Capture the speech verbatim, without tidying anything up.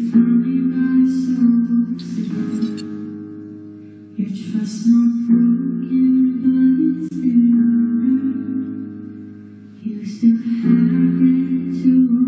finally got souls again. Your trust not broken, but it's there. You still have it to